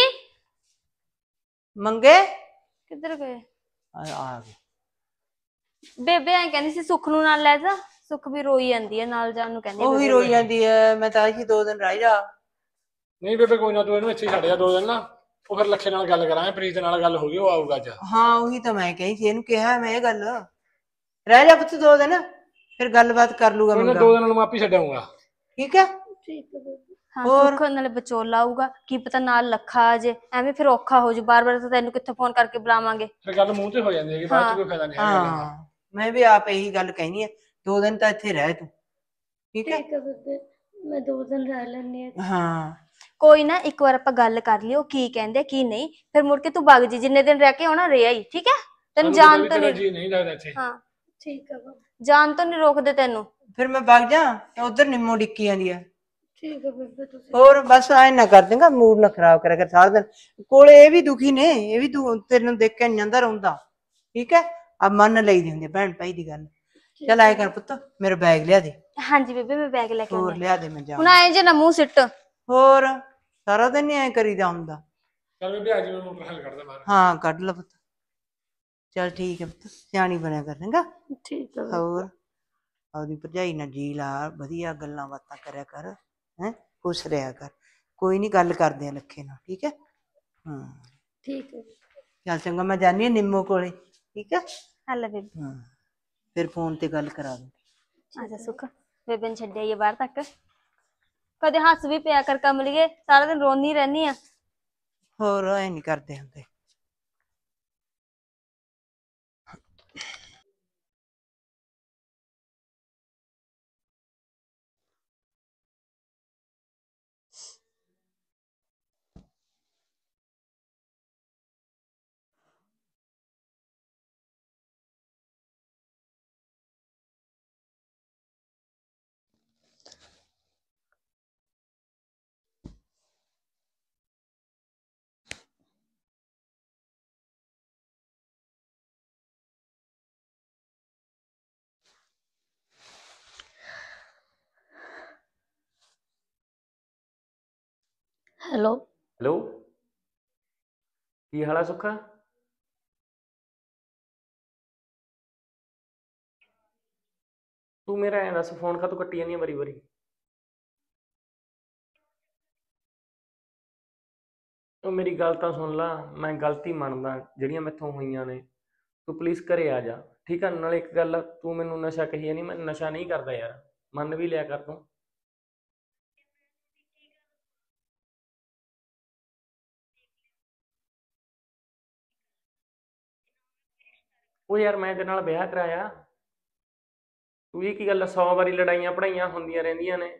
ਮੰਗੇ ਕਿੱਧਰ ਗਏ? ਆ ਆ ਗਏ। ਬੇਬੇ ਐਂ ਕਹਿੰਦੀ ਸੀ ਸੁੱਖ ਨੂੰ ਨਾਲ ਲੈ ਜਾ, ਸੁੱਖ ਵੀ ਰੋਈ ਜਾਂਦੀ ਹੈ, ਨਾਲ ਜਾਣ ਨੂੰ ਕਹਿੰਦੀ ਉਹੀ ਰੋਈ ਜਾਂਦੀ ਐ, ਮੈਂ ਤਾਂ ਆਈ ਸੀ ਦੋ ਦਿਨ ਰਹਿ ਜਾ। ਨਹੀਂ ਬੇਬੇ ਕੋਈ ਨਾ, ਤੂੰ ਇਹਨੂੰ ਇੱਥੇ ਹੀ ਛੱਡ ਜਾ ਦੋ ਦਿਨ ਨਾ, ਉਹ ਫਿਰ ਲੱਖੇ ਨਾਲ ਗੱਲ ਕਰਾਂਗੇ, ਪ੍ਰੀਤ ਨਾਲ ਗੱਲ ਹੋ ਗਈ, ਉਹ ਆਊਗਾ ਅੱਜ। ਹਾਂ ਉਹੀ ਤਾਂ ਮੈਂ ਕਹੀ ਸੀ, ਇਹਨੂੰ ਕਿਹਾ ਮੈਂ ਇਹ ਗੱਲ, ਰਹਿ ਜਾ ਪੁੱਤ ਦੋ ਦਿਨ, ਫਿਰ ਗੱਲਬਾਤ ਕਰ ਲੂਗਾ ਕੋਈ ਨਾ, ਮੰਗਾ, ਦੋ ਦਿਨ ਨੂੰ ਮੈਂ ਆਪੇ ਛੱਡ ਆਊਂਗਾ। ਠੀਕ ਹੈ। ਠੀਕ ਹੈ ਬੇਬੇ। ਹਾਂ ਸੁੱਖ ਨਾਲੇ ਵਿਚੋਲਾ ਆਊਗਾ, ਕੀ ਪਤਾ ਨਾਲ ਲੱਖਾ ਆ ਜੇ, ਐਵੇਂ ਫਿਰ ਔਖਾ ਹੋ ਜੂ, ਬਾਰ ਬਾਰ ਤਾਂ ਤੈਨੂੰ ਕਿੱਥੇ ਫੋਨ ਕਰਕੇ ਬੁਲਾਵਾਂਗੇ। ਫਿਰ ਗੱਲ ਮੂੰਹ ਤੇ ਹੋ ਜਾਂਦੀ ਹੈ, ਬਾਅਦ ਚ ਕੋਈ ਫਾਇਦਾ ਨਹੀਂ ਹੈਗਾ ਗੱਲਾਂ ਦਾ। ਹਾਂ ਮੈਂ ਵੀ ਆਪ ਇਹੀ ਗੱਲ ਕਹਿਨੀ ਆ, ਦੋ ਦਿਨ ਤਾਂ ਇੱਥੇ ਰਹਿ ਤੂੰ, ਠੀਕ ਹੈ। ਠੀਕ ਹੈ ਬੇਬੇ, ਮੈਂ ਦੋ ਦਿਨ ਰਹਿ ਲੈਣੀ ਆ। ਹਾਂ ਕੋਈ ਨਾ, ਇੱਕ ਵਾਰ ਆਪਾਂ ਗੱਲ ਕਰ ਲਿਓ ਕੀ ਕਹਿੰਦੇ ਕੀ ਨਹੀਂ, ਫਿਰ ਮੁੜ ਕੇ ਤੂੰ ਵਗ ਜੀ, ਜਿੰਨੇ ਦਿਨ ਰਹਿ ਕੇ ਆਉਣਾ ਰਹਿ ਆਈ, ਠੀਕ ਹੈ। ਤੈਨੂੰ ਜਾਣ ਤੋਂ ਤੇਰਾ ਨਹੀਂ, ਜੀ ਨਹੀਂ ਲੱਗਦਾ ਇੱਥੇ। ਹਾਂ ਠੀਕ ਹੈ ਬੇਬੇ। ਜਾਣ ਤੋਂ ਨਹੀਂ ਰੋਕਦੇ ਤੈਨੂੰ। ਫਿਰ ਮੈਂ ਵਗ ਜਾ, ਉਧਰ ਨਿੰਮੋ ਡਿੱਕੀ ਜਾਂਦੀ ਆ। ਠੀਕ ਹੈ ਬੇਬੇ ਤੁਸੀਂ। ਹੋਰ ਬਸ ਐ ਨਾ ਕਰ ਦੇਂਗਾ, ਮੂਡ ਨਾ ਖਰਾਬ ਕਰਿਆ ਕਰ ਸਾਰਾ ਦਿਨ, ਕੋਲੇ ਇਹ ਵੀ ਦੁਖੀ ਨੇ, ਇਹ ਵੀ ਤੂੰ ਤੈਨੂੰ ਦੇਖ ਕੇ ਜਾਂਦਾ ਰਹਿੰਦਾ, ਠੀਕ ਹੈ। ਆ ਮੰਨ ਲਈ ਦੀ ਹੁੰਦੀ ਭੈਣ ਭਾਈ ਦੀ ਗੱਲ। ਚੱਲ ਆਏ ਕਰ ਪੁੱਤ, ਮੇਰਾ ਬੈਗ ਲਿਆ ਦੇ। ਹਾਂਜੀ ਬੇਬੇ ਮੈਂ ਬੈਗ ਲੈ ਕੇ ਹੋਰ ਆਉਂਦੀ ਲਿਆ ਦੇ, ਮੈਂ ਜਾ। ਹੁਣ ਆਏ ਜੇ ਨਾ ਮੂੰਹ ਸਿੱਟ। ਹੋਰ ਸਾਰਾ ਦਿਨ ਨੀ ਐ ਕਰੀਦਾ ਹੁੰਦਾ। ਚੱਲ ਬੇਬੇ ਆ ਜੀ, ਮੈਂ ਮੋਟਰ ਹੱਲ ਕਰਦਾ ਬਾਹਰ। ਹਾਂ ਕੱਢ ਲਾ ਪੁੱਤ, ਚੱਲ ਠੀਕ ਹੈ ਪੁੱਤ, ਸਿਆਣੀ ਬਣਿਆ ਕਰ ਚੰਗਾ। ਠੀਕ ਹੈ ਹੋਰ ਆਪਦੀ ਭਰਜਾਈ ਨਾਲ ਜੀ ਲਾ, ਵਧੀਆ ਗੱਲਾਂ ਬਾਤਾਂ ਕਰਿਆ ਕਰ, ਹੈਂ ਖੁਸ਼ ਰਿਹਾ ਕਰ। ਕੋਈ ਨੀ ਗੱਲ ਕਰਦੇ ਆ ਲੱਖੇ ਨਾਲ, ਠੀਕ ਹੈ। ਹਾਂ ਠੀਕ ਹੈ। ਚੱਲ ਚੰਗਾ, ਮੈਂ ਜਾਨੀ ਆ ਨਿੰਮੋ ਕੋਲੇ, ਠੀਕ ਹੈ। ਹੱਲ ਬੇਬੇ। ਹਾਂ ਫਿਰ ਫੋਨ ਤੇ ਗੱਲ ਕਰਾ ਦੂੰ। ਅੱਛਾ ਸੁੱਖ, ਬੇਬੇ ਨੂੰ ਛੱਡਿਆ ਹੀ ਬਾਹਰ ਤੱਕ, ਕਦੇ ਹੱਸ ਵੀ ਪਿਆ ਕਰ ਕਮਲੀਏ, ਸਾਰਾ ਦਿਨ ਰੋਂਦੀ ਰਹਿਨੀ ਆ। ਹੋਰ ਐ ਨੀ ਕਰਦੇ ਹੁੰਦੇ। ਹੈਲੋ। ਹੈਲੋ, ਕੀ ਹਾਲ ਆ ਸੁੱਖਾ? ਤੂੰ ਮੇਰਾ ਐਂ ਦੱਸ, ਫੋਨ ਕਾਹਤੋਂ ਕੱਟੀ ਜਾਂਦੀ ਆ ਵਾਰੀ ਵਾਰੀ? ਉਹ ਮੇਰੀ ਗੱਲ ਤਾਂ ਸੁਣ ਲਾ, ਮੈਂ ਗਲਤੀ ਮੰਨਦਾ ਜਿਹੜੀਆਂ ਮੈਥੋਂ ਹੋਈਆਂ ਨੇ। ਤੂੰ ਪਲੀਜ਼ ਘਰੇ ਆ ਜਾ, ਠੀਕ ਆ? ਨਾਲੇ ਇੱਕ ਗੱਲ, ਤੂੰ ਮੈਨੂੰ ਨਸ਼ਾ ਕਹੀ ਨਹੀਂ, ਮੈਂ ਨਸ਼ਾ ਨਹੀਂ ਕਰਦਾ ਯਾਰ, ਮੰਨ ਵੀ ਲਿਆ ਕਰ ਤੂੰ। ਉਹ ਯਾਰ ਮੈਂ ਇਹਦੇ ਨਾਲ ਵਿਆਹ ਕਰਾਇਆ। ਤੂੰ ਇਹ ਕੀ ਗੱਲ ਆ, ਸੌ ਵਾਰੀ ਲੜਾਈਆਂ ਪੜਾਈਆਂ ਹੁੰਦੀਆਂ ਰਹਿੰਦੀਆਂ ਨੇ।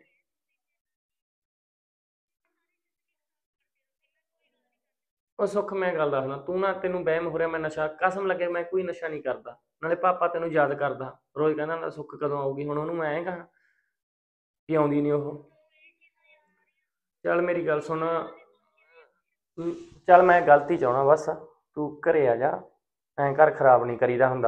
ਉਹ ਸੁੱਖ, ਮੈਂ ਗੱਲ ਦੱਸਦਾ, ਤੂੰ ਨਾ, ਤੈਨੂੰ ਵਹਿਮ ਹੋ ਰਿਹਾ ਮੈਂ ਨਸ਼ਾ, ਕਸਮ ਲੱਗੇ ਮੈਂ ਕੋਈ ਨਸ਼ਾ ਨਹੀਂ ਕਰਦਾ। ਨਾਲੇ ਪਾਪਾ ਤੈਨੂੰ ਯਾਦ ਕਰਦਾ, ਰੋਜ਼ ਕਹਿੰਦਾ ਹੁੰਦਾ ਸੁੱਖ ਕਦੋਂ ਆਊਗੀ, ਹੁਣ ਉਹਨੂੰ ਮੈਂ ਐਂ ਕਹਾਂ ਕਿ ਆਉਂਦੀ ਨਹੀਂ ਉਹ? ਚੱਲ ਮੇਰੀ ਗੱਲ ਸੁਣ, ਹਮ, ਚੱਲ ਮੈਂ ਗਲਤੀ ਚਾਹੁੰਦਾ ਬਸ, ਤੂੰ ਘਰੇ ਆ ਜਾ, ਐਂ ਘਰ ਖਰਾਬ ਨਹੀਂ ਕਰੀਦਾ ਹੁੰਦਾ।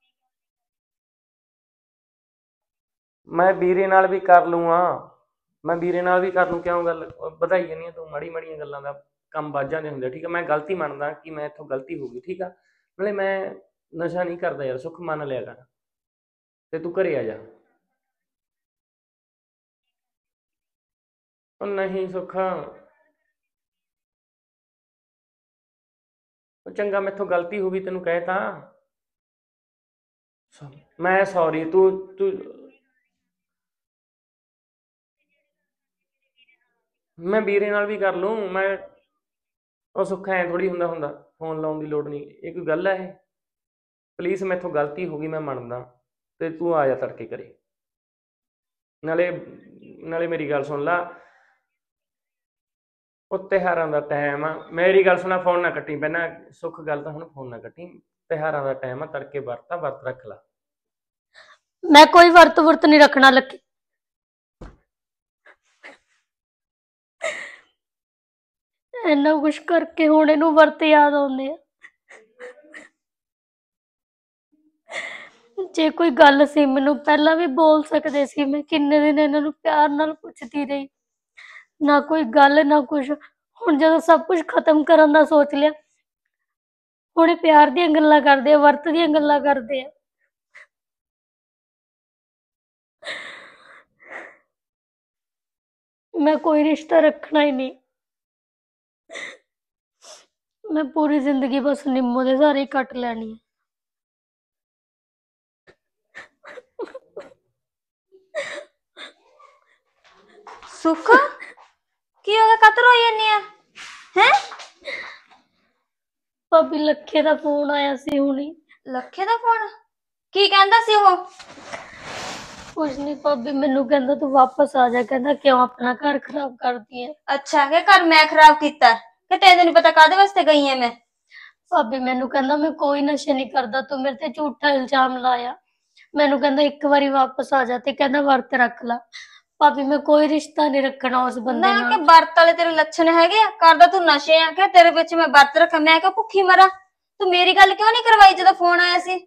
ਮੈਂ ਵੀਰੇ ਨਾਲ ਵੀ ਕਰ ਲੂੰਗਾ, ਮੈਂ ਵੀਰੇ ਨਾਲ ਵੀ ਕਰ ਲੂੰ, ਕਿਉਂ ਗੱਲ ਵਧਾਈ ਜਾਂਦੀ ਆ ਤੂੰ? ਮਾੜੀ ਮਾੜੀਆਂ ਗੱਲਾਂ ਦਾ ਕੰਮ ਵੱਧ ਜਾਂਦੇ ਹੁੰਦੇ, ਠੀਕ ਆ? ਮੈਂ ਗਲਤੀ ਮੰਨਦਾ ਕਿ ਮੈਂ ਇੱਥੋਂ ਗਲਤੀ ਹੋ ਗਈ, ਠੀਕ ਆ? ਨਾਲੇ ਮੈਂ ਨਸ਼ਾ ਨਹੀਂ ਕਰਦਾ ਯਾਰ, ਸੁੱਖ ਮੰਨ ਲਿਆ ਕਰ, ਤੇ ਤੂੰ ਘਰੇ ਆ ਜਾ। ਉਹ ਨਹੀਂ ਸੁੱਖਾ, ਉਹ ਚੰਗਾ ਮੈਥੋਂ ਗਲਤੀ ਹੋ ਗਈ, ਤੈਨੂੰ ਕਹਿ ਤਾ ਮੈਂ, ਸੌਰੀ। ਤੂੰ ਤੂੰ ਮੈਂ ਵੀਰੇ ਨਾਲ ਵੀ ਕਰ ਲੂੰ ਮੈਂ। ਉਹ ਸੁੱਖਾ ਐ ਥੋੜੀ ਹੁੰਦਾ ਹੁੰਦਾ, ਫੋਨ ਲਾਉਣ ਦੀ ਲੋੜ ਨਹੀਂ, ਇਹ ਕੋਈ ਗੱਲ ਹੈ ਇਹ? ਪਲੀਜ਼ ਮੈਥੋਂ ਗਲਤੀ ਹੋ ਗਈ, ਮੈਂ ਮੰਨਦਾ, ਤੇ ਤੂੰ ਆ ਜਾ ਤੜਕੇ ਘਰੇ। ਨਾਲੇ ਨਾਲੇ ਮੇਰੀ ਗੱਲ ਸੁਣ ਲਾ, ਉਹ ਤਿਉਹਾਰਾਂ ਦਾ ਟਾਈਮ ਆ, ਮੇਰੀ ਗੱਲ ਸੁਣਾ, ਫੋਨ ਨਾ ਕੱਟੀ ਪਹਿਲਾਂ, ਸੁੱਖ ਗੱਲ ਤਾਂ ਹੁਣ ਫੋਨ ਨਾ ਕੱਟੀ, ਤਿਉਹਾਰਾਂ ਦਾ ਟਾਈਮ ਆ, ਤੜਕੇ ਵਰਤਾ ਵਰਤ ਰੱਖ ਲਾ। ਮੈਂ ਕੋਈ ਵਰਤ ਵਰਤ ਨਹੀਂ ਰੱਖਣਾ ਲੱਕੀ। ਇੰਨਾ ਕੁਛ ਕਰਕੇ ਹੁਣ ਇਹਨੂੰ ਵਰਤ ਯਾਦ ਆਉਂਦੇ ਆ। ਜੇ ਕੋਈ ਗੱਲ ਸੀ ਮੈਨੂੰ ਪਹਿਲਾਂ ਵੀ ਬੋਲ ਸਕਦੇ ਸੀ, ਮੈਂ ਕਿੰਨੇ ਦਿਨ ਇਹਨਾਂ ਨੂੰ ਪਿਆਰ ਨਾਲ ਪੁੱਛਦੀ ਰਹੀ, ਨਾ ਕੋਈ ਗੱਲ ਨਾ ਕੁਛ। ਹੁਣ ਜਦੋਂ ਸਭ ਕੁਝ ਖਤਮ ਕਰਨ ਦਾ ਸੋਚ ਲਿਆ, ਹੁਣ ਇਹ ਪਿਆਰ ਦੀਆਂ ਗੱਲਾਂ ਕਰਦੇ ਆ, ਵਰਤ ਦੀਆਂ ਗੱਲਾਂ ਕਰਦੇ ਆ। ਮੈਂ ਕੋਈ ਰਿਸ਼ਤਾ ਰੱਖਣਾ ਹੀ ਨਹੀਂ, ਮੈਂ ਪੂਰੀ ਜ਼ਿੰਦਗੀ ਬਸ ਨਿੰਮੋ ਦੇ ਸਹਾਰੇ ਹੀ ਕੱਟ ਲੈਣੀ ਹੈ। ਸੁੱਖ, ਕੀ ਹੋ ਗਿਆ? ਕਤਰ ਹੋਈ ਜਾਂਦੀ ਆ ਹੈ? ਭਾਬੀ ਲੱਖੇ ਦਾ ਫੋਨ ਆਇਆ ਸੀ ਹੁਣੀ। ਲੱਖੇ ਦਾ ਫੋਨ? ਕੀ ਕਹਿੰਦਾ ਸੀ ਉਹ? ਕੁਝ ਨਹੀਂ ਭਾਬੀ, ਮੈਨੂੰ ਕਹਿੰਦਾ ਤੂੰ ਵਾਪਸ ਆ ਜਾ, ਕਹਿੰਦਾ ਕਿਉਂ ਆਪਣਾ ਘਰ ਖਰਾਬ ਕਰਦੀ ਹੈ। ਅੱਛਾ, ਕਿ ਘਰ ਮੈਂ ਖਰਾਬ ਕੀਤਾ ਕਿ ਤੈਨੂੰ ਨਹੀਂ ਪਤਾ ਕਾਹਦੇ ਵਾਸਤੇ ਗਈ ਐ ਮੈਂ? ਭਾਬੀ ਮੈਨੂੰ ਕਹਿੰਦਾ ਮੈਂ ਕੋਈ ਨਸ਼ਾ ਨਹੀਂ ਕਰਦਾ, ਤੂੰ ਮੇਰੇ ਤੇ ਝੂਠਾ ਇਲਜ਼ਾਮ ਲਾਇਆ। ਮੈਨੂੰ ਕਹਿੰਦਾ ਇੱਕ ਵਾਰੀ ਵਾਪਸ ਆ ਜਾ, ਤੇ ਕਹਿੰਦਾ ਵਰਤ ਰੱਖ ਲਾ। ਭਾਬੀ ਮੈਂ ਕੋਈ ਰਿਸ਼ਤਾ ਨਹੀਂ ਰੱਖਣਾ ਉਸ ਬੰਦੇ ਨਾ ਨਾਲ। ਕਿ ਵਰਤ ਵਾਲੇ ਤੇਰੇ ਲੱਛਣ ਹੈਗੇ ਆ? ਕਰਦਾ ਤੂੰ ਨਸ਼ੇ ਆ ਕਿ ਤੇਰੇ ਵਿੱਚ ਮੈਂ ਵਰਤ ਰੱਖਾਂ? ਮੈਂ ਕਿ ਭੁੱਖੀ ਮਰਾਂ? ਤੂੰ ਮੇਰੀ ਗੱਲ ਕਿਉਂ ਨਹੀਂ ਕਰਵਾਈ ਜਦੋਂ ਫੋਨ ਆਇਆ ਸੀ?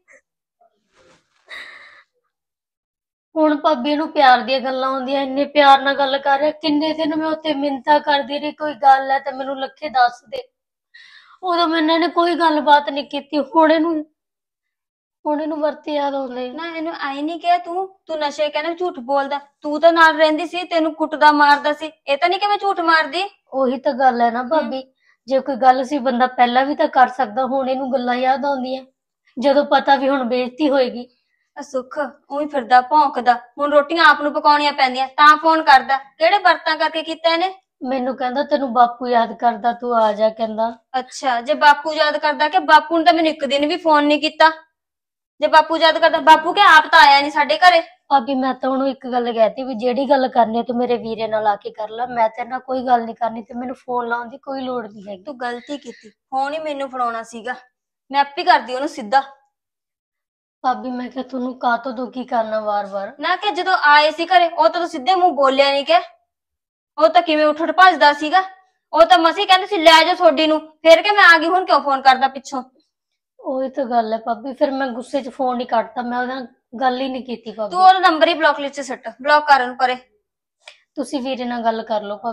ਹੁਣ ਭਾਬੀ ਨੂੰ ਪਿਆਰ ਦੀਆਂ ਗੱਲਾਂ ਆਉਂਦੀਆਂ, ਇੰਨੇ ਪਿਆਰ ਨਾਲ ਗੱਲ ਕਰ ਰਿਹਾ। ਕਿੰਨੇ ਦਿਨ ਮੈਂ ਉੱਥੇ ਮਿੰਨਤਾਂ ਕਰਦੀ ਰਹੀ, ਕੋਈ ਗੱਲ ਹੈ ਤੇ ਮੈਨੂੰ ਲੱਖੇ ਦੱਸ ਦੇ। ਉਦੋਂ ਮੈਨਾਂ ਨੇ ਕੋਈ ਗੱਲਬਾਤ ਨਹੀਂ ਕੀਤੀ। ਹੁਣ ਇਹਨੂੰ ਹੁਣ ਇਹਨੂੰ ਵਰਤ ਯਾਦ ਆਉਂਦੇ। ਨਾ ਇਹਨੂੰ ਆਈ ਨਹੀਂ ਕਿਹਾ ਤੂੰ ਤੂੰ ਨਸ਼ੇ ਕਹਿੰਦਾ ਝੂਠ ਬੋਲਦਾ? ਤੂੰ ਤਾਂ ਨਾਲ ਰਹਿੰਦੀ ਸੀ, ਤੈਨੂੰ ਕੁੱਟਦਾ ਮਾਰਦਾ ਸੀ, ਇਹ ਤਾਂ ਨਹੀਂ ਕਿ ਮੈਂ ਝੂਠ ਮਾਰਦੀ। ਉਹੀ ਤਾਂ ਗੱਲ ਹੈ ਨਾ ਭਾਬੀ, ਜੇ ਕੋਈ ਗੱਲ ਸੀ ਬੰਦਾ ਪਹਿਲਾਂ ਵੀ ਤਾਂ ਕਰ ਸਕਦਾ। ਹੁਣ ਇਹਨੂੰ ਗੱਲਾਂ ਯਾਦ ਆਉਂਦੀਆਂ ਜਦੋਂ ਪਤਾ ਵੀ ਹੁਣ ਬੇਇੱਜ਼ਤੀ ਹੋਏਗੀ। ਸੁੱਖ ਉਹੀ ਫਿਰਦਾ ਭੌਂਕਦਾ, ਹੁਣ ਰੋਟੀਆਂ ਆਪ ਨੂੰ ਪਕਾਉਣੀਆਂ ਪੈਂਦੀਆਂ ਤਾਂ ਫੋਨ ਕਰਦਾ। ਕਿਹੜੇ ਬਰਤਾਂ ਕਰਕੇ ਕੀਤਾ ਇਹਨੇ? ਮੈਨੂੰ ਕਹਿੰਦਾ ਤੈਨੂੰ ਬਾਪੂ ਯਾਦ ਕਰਦਾ, ਤੂੰ ਆ ਜਾ ਕਹਿੰਦਾ। ਅੱਛਾ, ਜੇ ਬਾਪੂ ਯਾਦ ਕਰਦਾ, ਕਿ ਬਾਪੂ ਨੇ ਤਾਂ ਮੈਨੂੰ ਇੱਕ ਦਿਨ ਵੀ ਫੋਨ ਨਹੀਂ ਕੀਤਾ। ਜੇ ਬਾਪੂ ਯਾਦ ਕਰਦਾ, ਬਾਪੂ ਕਿ ਆਪ ਤਾਂ ਆਇਆ ਨਹੀਂ ਸਾਡੇ ਘਰੇ। ਭਾਬੀ ਮੈਂ ਤਾਂ ਉਹਨੂੰ ਇੱਕ ਗੱਲ ਕਹਿਤੀ ਵੀ ਜਿਹੜੀ ਗੱਲ ਕਰਨੀ ਹੈ ਤੂੰ ਮੇਰੇ ਵੀਰੇ ਨਾਲ ਆ ਕੇ ਕਰ ਲੈ, ਮੈਂ ਤੇਰੇ ਨਾਲ ਕੋਈ ਗੱਲ ਨਹੀਂ ਕਰਨੀ, ਤੇ ਮੈਨੂੰ ਫੋਨ ਲਾਉਣ ਦੀ ਕੋਈ ਲੋੜ ਨਹੀਂ ਹੈਗੀ। ਤੂੰ ਗਲਤੀ ਕੀਤੀ, ਫੋਨ ਹੀ ਮੈਨੂੰ ਫੜਾਉਣਾ ਸੀਗਾ, ਮੈਂ ਆਪੇ ਕਰਦੀ ਉਹਨੂੰ ਸਿੱਧਾ। ਭਾਬੀ ਮੈਂ ਕਿਹਾ ਤੁਹਾਨੂੰ ਕਾਹਤੋਂ ਦੁਖੀ ਕਰਨਾ ਵਾਰ-ਵਾਰ। ਨਾ ਕਿ ਜਦੋਂ ਆਏ ਸੀ ਘਰੇ ਉਹ ਤਾਂ ਤੂੰ ਸਿੱਧੇ ਮੂੰਹ ਬੋਲਿਆ ਨਹੀਂ ਕਿ ਉਹ ਤਾਂ ਕਿਵੇਂ ਉੱਠ ਉੱਠ ਭੱਜਦਾ ਸੀਗਾ। ਉਹ ਤਾਂ ਮਸੀਂ ਕਹਿੰਦੇ ਸੀ ਲੈ ਜਾ ਤੁਹਾਡੀ ਨੂੰ, ਫੇਰ ਕਿ ਮੈਂ ਆ ਗਈ, ਹੁਣ ਕਿਉਂ ਫੋਨ ਕਰਦਾ ਪਿੱਛੋਂ? ਉਹੀ ਤਾਂ ਗੱਲ ਹੈ ਭਾਬੀ, ਫਿਰ ਮੈਂ ਗੁੱਸੇ 'ਚ ਫੋਨ ਹੀ ਕੱਟਤਾ, ਮੈਂ ਉਹਦੇ ਨਾਲ ਗੱਲ ਹੀ ਨਹੀਂ ਕੀਤੀ ਭਾਬੀ। ਤੂੰ ਉਹਦਾ ਨੰਬਰ ਹੀ ਬਲੌਕ ਲਿਸਟ 'ਚ ਸੱਟ, ਬਲੌਕ ਕਰਨ ਪਰੇ। ਤੁਸੀਂ ਵੀਰੇ ਨਾਲ ਗੱਲ ਕਰ ਲਓ ਭਾਬੀ,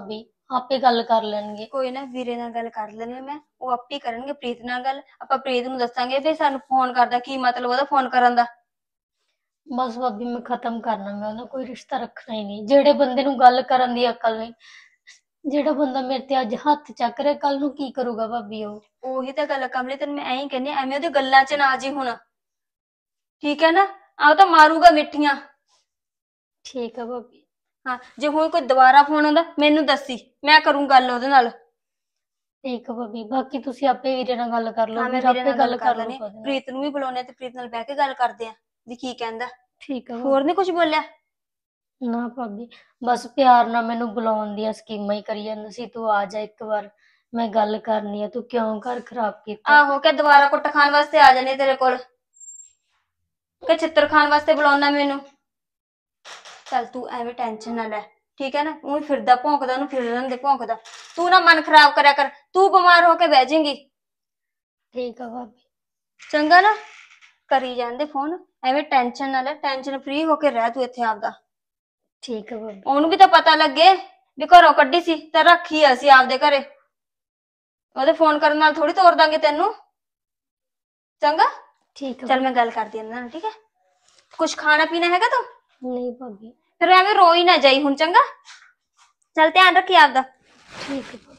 ਆਪੇ ਗੱਲ ਕਰ ਲੈਣਗੇ। ਕੋਈ ਨਾ, ਵੀਰੇ ਨਾਲ ਗੱਲ ਕਰ ਲੈਣੀ ਆ ਮੈਂ, ਉਹ ਆਪੇ ਕਰਨਗੇ ਪ੍ਰੀਤ ਨਾਲ ਗੱਲ। ਆਪਾਂ ਪ੍ਰੀਤ ਨੂੰ ਦੱਸਾਂਗੇ ਵੀ ਸਾਨੂੰ ਫੋਨ ਕਰਦਾ ਕੀ ਮਤਲਬ ਉਹਦਾ ਫੋਨ ਕਰਨ ਦਾ। ਬਸ ਭਾਬੀ ਮੈਂ ਖਤਮ ਕਰਨਾ, ਮੈਂ ਉਹਦਾ ਕੋਈ ਰਿਸ਼ਤਾ ਰੱਖਣਾ ਹੀ ਨਹੀਂ। ਜਿਹੜੇ ਬੰਦੇ ਨੂੰ ਗੱਲ ਕਰਨ ਦੀ ਅਕਲ ਨਹੀਂ, ਜਿਹੜਾ ਬੰਦਾ ਮੇਰੇ ਤੇ ਅੱਜ ਹੱਥ ਚੱਕ ਰਿਹਾ ਕੱਲ ਨੂੰ ਕੀ ਕਰੂਗਾ ਭਾਬੀ ਉਹ। ਉਹੀ ਤਾਂ ਗੱਲ ਆ ਕਮਲੀ, ਤੈਨੂੰ ਮੈਂ ਐਂ ਹੀ ਕਹਿੰਦੀ ਐਵੇਂ ਉਹਦੀ ਗੱਲਾਂ 'ਚ ਨਾ ਜੀ ਹੁਣ, ਠੀਕ ਹੈ ਨਾ। ਆਹ ਤਾਂ ਮਾਰੂਗਾ ਮਿੱਠੀਆਂ। ਠੀਕ ਆ ਭਾਬੀ। ਹਾਂ, ਜੇ ਹੁਣ ਕੋਈ ਦੁਬਾਰਾ ਫੋਨ ਆਉਂਦਾ ਮੈਨੂੰ ਦੱਸੀ, ਮੈਂ ਕਰੂੰ ਗੱਲ ਉਹਦੇ ਨਾਲ। ਠੀਕ ਆ ਭਾਬੀ, ਬਾਕੀ ਤੁਸੀਂ ਆਪੇ ਵੀਰੇ ਨਾਲ ਗੱਲ ਕਰ ਲਓ। ਹਾਂ, ਮੈਂ ਵੀਰ ਵੀਰੇ ਆਪੇ ਨਾਲ ਗੱਲ ਗੱਲ ਕਰ ਕਰ ਲਓ ਲੈਣੀ। ਉਹਦੇ ਨਾਲ। ਪ੍ਰੀਤ ਨੂੰ ਵੀ ਬੁਲਾਉਣੇ ਤੇ ਪ੍ਰੀਤ ਨਾਲ ਬਹਿ ਕੇ ਗੱਲ ਕਰਦੇ ਆ ਵੀ ਕੀ ਕਹਿੰਦਾ। ਠੀਕ ਆ ਭਾਬੀ। ਹੋਰ ਨੀ ਕੁਝ ਬੋਲਿਆ? ਨਾ ਭਾਬੀ, ਬਸ ਪਿਆਰ ਨਾਲ ਮੈਨੂੰ ਬੁਲਾਉਣ ਦੀਆਂ ਸਕੀਮਾਂ ਹੀ ਕਰੀ ਜਾਂਦਾ ਸੀ। ਤੂੰ ਆ ਜਾ ਇੱਕ ਵਾਰ, ਮੈਂ ਗੱਲ ਕਰਨੀ ਆ, ਤੂੰ ਕਿਉਂ ਘਰ ਖਰਾਬ ਕੀਤਾ। ਆਹੋ, ਕਿ ਦੁਬਾਰਾ ਕੁੱਟ ਖਾਣ ਵਾਸਤੇ ਆ ਜਾਣੇ ਤੇਰੇ ਕੋਲ, ਕਿ ਛਿੱਤਰ ਖਾਣ ਵਾਸਤੇ ਬੁਲਾਉਣਾ ਮੈਨੂੰ। ਚੱਲ ਤੂੰ ਐਵੇਂ ਟੈਨਸ਼ਨ ਨਾ ਲੈ, ਠੀਕ ਹੈ ਨਾ। ਉਹੀ ਫਿਰਦਾ ਭੌਂਕਦਾ, ਉਹਨੂੰ ਫਿਰਨ ਦੇ ਭੌਂਕਦਾ। ਤੂੰ ਨਾ ਮਨ ਖਰਾਬ ਕਰਿਆ ਕਰ, ਤੂੰ ਬਿਮਾਰ ਹੋ ਕੇ ਬਹਿ ਜਾਏਂਗੀ। ਠੀਕ ਆ ਭਾਬੀ। ਚੰਗਾ ਨਾ, ਕਰੀ ਜਾਂਦੇ ਫੋਨ, ਐਵੇਂ ਟੈਨਸ਼ਨ ਨਾ ਲੈ, ਟੈਨਸ਼ਨ ਫ੍ਰੀ ਹੋ ਕੇ ਰਹਿ ਤੂੰ ਇੱਥੇ ਆਪਦਾ। ਠੀਕ ਆ ਭਾਬੀ। ਉਹਨੂੰ ਵੀ ਤਾਂ ਪਤਾ ਲੱਗੇ ਵੀ ਘਰੋਂ ਕੱਢੀ ਸੀ ਤਾਂ ਰੱਖੀ ਆ ਅਸੀਂ ਆਪਦੇ ਘਰੇ। ਉਹਦੇ ਫੋਨ ਕਰਨ ਨਾਲ ਥੋੜੀ ਤੋਰ ਦਾਂਗੇ ਤੈਨੂੰ। ਚੰਗਾ, ਠੀਕ ਆ ਚੱਲ ਮੈਂ ਗੱਲ ਕਰਦੀ ਇਹਨਾਂ ਨਾਲ, ਠੀਕ ਹੈ। ਕੁਛ ਖਾਣਾ ਪੀਣਾ ਹੈਗਾ ਤੂੰ? ਨਹੀਂ ਭਾਬੀ। ਫਿਰ ਐਵੇਂ ਰੋਈ ਨਾ ਜਾਈ ਹੁਣ, ਚੰਗਾ। ਚੱਲ ਧਿਆਨ ਰੱਖੀ ਆਪਦਾ। ਠੀਕ ਹੈ।